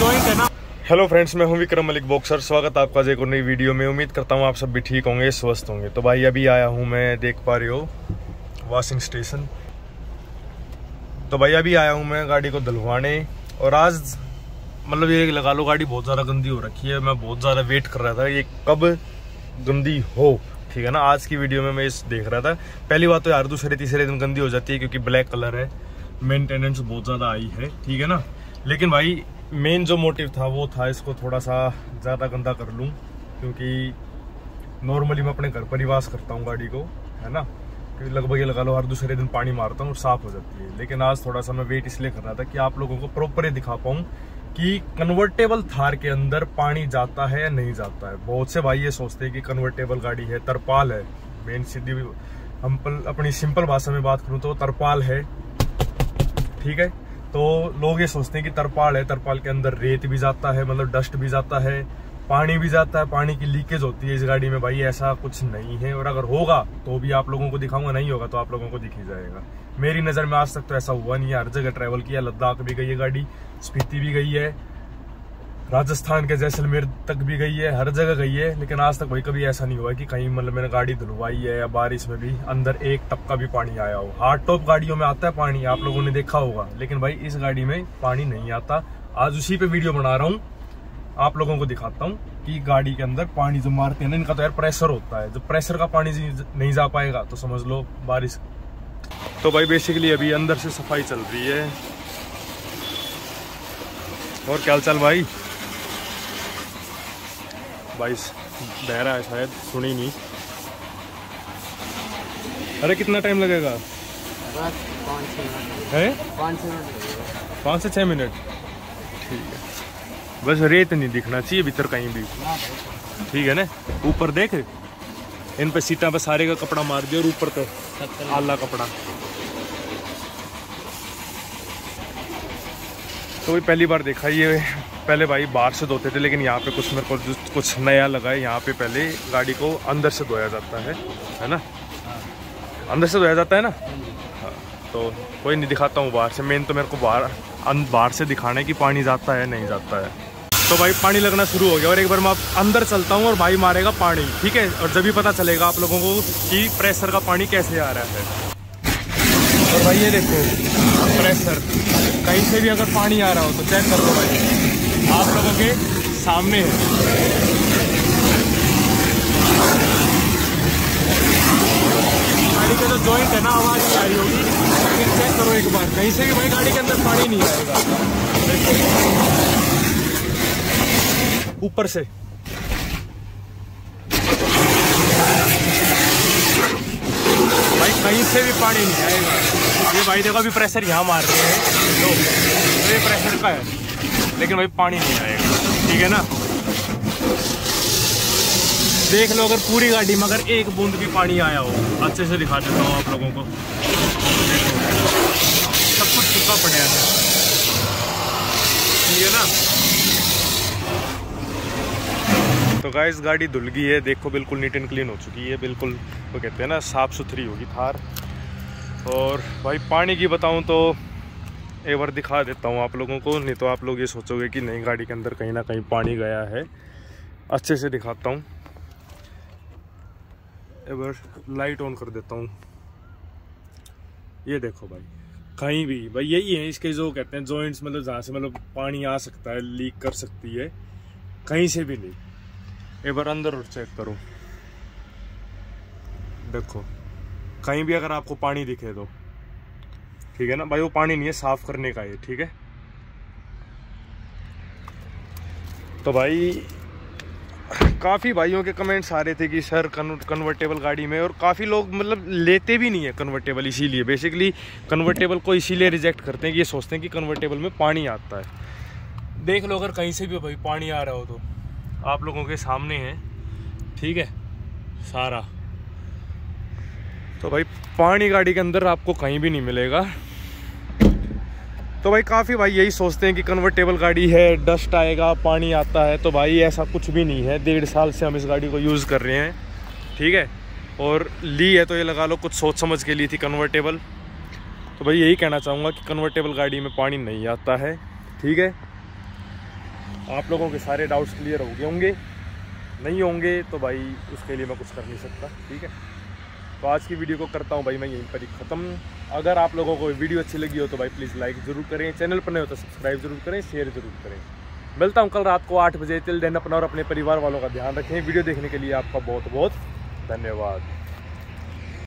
Joint है ना। Hello friends, मैं हूं विक्रम मलिक बॉक्सर। स्वागत आपका एक और नई वीडियो में। उम्मीद करता हूं आप सब भी ठीक होंगे, स्वस्थ होंगे। तो भाई अभी आया हूं मैं, देख पा रहे हो, वॉशिंग स्टेशन। तो भाई अभी आया हूं मैं गाड़ी को धुलवाने। और आज मतलब ये लगा लो गाड़ी बहुत ज़्यादा गंदी हो रखी है। मैं बहुत ज़्यादा वेट कर रहा था ये कब गंदी हो, ठीक है ना। आज की वीडियो में मैं इस देख रहा था। पहली बात तो यार दूसरे तीसरे दिन गंदी हो जाती है क्योंकि ब्लैक कलर है, मेंटेनेंस बहुत ज़्यादा आई है, ठीक है ना। लेकिन भाई मेन जो मोटिव था वो था इसको थोड़ा सा ज़्यादा गंदा कर लूँ, क्योंकि नॉर्मली मैं अपने घर पर ही वाश करता हूँ गाड़ी को, है ना। क्योंकि लगभग ये लगा लो हर दूसरे दिन पानी मारता हूँ और साफ़ हो जाती है। लेकिन आज थोड़ा सा मैं वेट इसलिए कर रहा था कि आप लोगों को प्रॉपर दिखा पाऊँ कि कन्वर्टेबल थार के अंदर पानी जाता है या नहीं जाता है। बहुत से भाई ये सोचते हैं कि कन्वर्टेबल गाड़ी है, तरपाल है। मेन सीधी हम अपनी सिंपल भाषा में बात करूँ तो तरपाल है, ठीक है। तो लोग ये सोचते हैं कि तरपाल है, तरपाल के अंदर रेत भी जाता है, मतलब डस्ट भी जाता है, पानी भी जाता है, पानी की लीकेज होती है इस गाड़ी में। भाई ऐसा कुछ नहीं है, और अगर होगा तो भी आप लोगों को दिखाऊंगा, नहीं होगा तो आप लोगों को दिख ही जाएगा। मेरी नज़र में आज तक तो ऐसा हुआ नहीं है। हर जगह ट्रैवल किया, लद्दाख भी गई है गाड़ी, स्पीति भी गई है, राजस्थान के जैसलमेर तक भी गई है, हर जगह गई है। लेकिन आज तक भाई कभी ऐसा नहीं हुआ कि कहीं मतलब मैंने गाड़ी धुलवाई है या बारिश में भी अंदर एक टपका भी पानी आया हो। हार्ड टॉप गाड़ियों में आता है पानी, आप लोगों ने देखा होगा, लेकिन भाई इस गाड़ी में पानी नहीं आता। आज उसी पे वीडियो बना रहा हूँ, आप लोगों को दिखाता हूँ कि गाड़ी के अंदर पानी जो मारते हैं ना, इनका तो यार प्रेशर होता है। जब प्रेशर का पानी नहीं जा पाएगा तो समझ लो बारिश। तो भाई बेसिकली अभी अंदर से सफाई चल रही है। और क्या हाल भाई? भाई बह रहा है शायद, सुनी नहीं। अरे कितना टाइम लगेगा? बस 5-6 मिनट है, 5-6 मिनट लगेगा। 5 से 6 मिनट, ठीक है। बस रेत नहीं दिखना चाहिए भीतर कहीं भी, ठीक है ना। ऊपर देख, इन पे सीटा पे सारे का कपड़ा मार दिया और ऊपर तो आला कपड़ा। तो वही पहली बार देखा ये। पहले भाई बाहर से धोते थे, लेकिन यहाँ पे कुछ मेरे को कुछ नया लगा है। यहाँ पे पहले गाड़ी को अंदर से धोया जाता है ना। अंदर से धोया जाता है ना। हाँ, तो कोई नहीं, दिखाता हूँ बाहर से। मेन तो मेरे को बाहर से दिखाना है कि पानी जाता है नहीं जाता है। तो भाई पानी लगना शुरू हो गया, और एक बार मैं अंदर चलता हूँ और भाई मारेगा पानी, ठीक है। और जब भी पता चलेगा आप लोगों को कि प्रेशर का पानी कैसे आ रहा है। और भाई ये देखो प्रेशर, कहीं से भी अगर पानी आ रहा हो तो चेक कर लो भाई, आप लोगों के सामने है। गाड़ी का जो जॉइंट है ना, आवाज नहीं आ रही होगी, लेकिन चेक करो एक बार, कहीं से भी भाई गाड़ी के अंदर पानी नहीं आएगा। ऊपर से भाई कहीं से भी पानी नहीं आएगा। ये भाई देखो अभी प्रेशर यहाँ मार रहे हैं, तो ये प्रेशर का है, लेकिन भाई पानी नहीं आएगा, ठीक है ना। देख लो अगर पूरी गाड़ी में अगर एक बूंद भी पानी आया हो, अच्छे से दिखा देता हूँ आप लोगों को। देखो सब कुछ सूखा पड़ा है, ठीक है ना। तो गाइस गाड़ी धुल गई है, देखो बिल्कुल नीट एंड क्लीन हो चुकी है, बिल्कुल वो कहते हैं ना साफ़ सुथरी होगी थार। और भाई पानी की बताऊं तो एक बार दिखा देता हूं आप लोगों को, नहीं तो आप लोग ये सोचोगे कि नहीं गाड़ी के अंदर कहीं ना कहीं पानी गया है। अच्छे से दिखाता हूं, एक बार लाइट ऑन कर देता हूं। ये देखो भाई, कहीं भी भाई यही है इसके जो कहते हैं जॉइंट्स, मतलब जहाँ से मतलब पानी आ सकता है, लीक कर सकती है, कहीं से भी नहीं। एक बार अंदर और चेक करो, देखो कहीं भी अगर आपको पानी दिखे तो, ठीक है ना भाई, वो पानी नहीं है, साफ करने का है, ठीक है। तो भाई काफ़ी भाइयों के कमेंट्स आ रहे थे कि सर कन्वर्टेबल गाड़ी में, और काफ़ी लोग मतलब लेते भी नहीं है कन्वर्टेबल, इसीलिए बेसिकली कन्वर्टेबल को इसीलिए रिजेक्ट करते हैं कि ये सोचते हैं कि कन्वर्टेबल में पानी आता है। देख लो अगर कहीं से भी भाई पानी आ रहा हो तो आप लोगों के सामने है, ठीक है सारा। तो भाई पानी गाड़ी के अंदर आपको कहीं भी नहीं मिलेगा। तो भाई काफ़ी भाई यही सोचते हैं कि कन्वर्टेबल गाड़ी है, डस्ट आएगा, पानी आता है। तो भाई ऐसा कुछ भी नहीं है। 1.5 साल से हम इस गाड़ी को यूज़ कर रहे हैं, ठीक है। और ली है तो ये लगा लो कुछ सोच समझ के ली थी कन्वर्टेबल। तो भाई यही कहना चाहूँगा कि कन्वर्टेबल गाड़ी में पानी नहीं आता है, ठीक है। आप लोगों के सारे डाउट्स क्लियर हो गए होंगे, नहीं होंगे तो भाई उसके लिए मैं कुछ कर नहीं सकता, ठीक है। तो आज की वीडियो को करता हूँ भाई मैं यहीं पर ही ख़त्म। अगर आप लोगों को वीडियो अच्छी लगी हो तो भाई प्लीज़ लाइक ज़रूर करें, चैनल पर नहीं हो तो सब्सक्राइब जरूर करें, शेयर ज़रूर करें। मिलता हूँ कल रात को 8 बजे। टिल देन अपना और अपने परिवार वालों का ध्यान रखें। वीडियो देखने के लिए आपका बहुत बहुत धन्यवाद।